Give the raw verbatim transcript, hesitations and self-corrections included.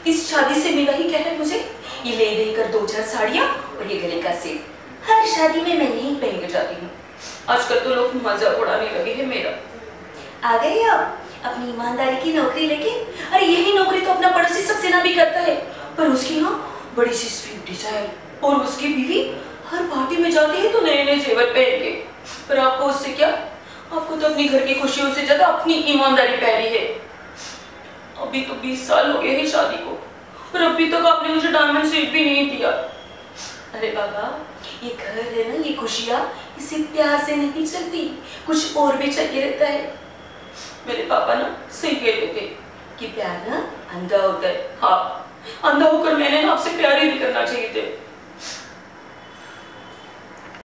इस शादी से मिला ही क्या है मुझे? ये ले देकर दो चार साड़ियाँ और ये गले का सेट। हर शादी में मैं यही पहन कर जाती हूँ। आजकल तो लोग मजा उड़ाने लगे हैं मेरा। आ गए आप अपनी ईमानदारी की नौकरी लेके? अरे यही नौकरी तो अपना पड़ोसी सक्सेना भी करता है, पर उसकी ना बड़ी सी स्वीट डिजायर, और उसकी बीवी हर पार्टी में जाती है तो नए नए जेवर पहन के। पर आपको उससे क्या? आपको तो अपनी घर की खुशियों से ज्यादा अपनी ईमानदारी प्यारी है। अभी तो बीस साल हो गए हैं शादी को, पर अभी तक आपने मुझे डायमंड सेट भी नहीं दिया। अरे बाबा, ये घर है ना, ये खुशियाँ इसे प्यार से नहीं चलती, कुछ और भी चाहिए रहता है। मेरे पापा ना सही कहते थे कि प्यार ना अंधा होता है। हाँ, अंधा होकर मैंने ना आपसे प्यार ही नहीं करना चाहिए थे।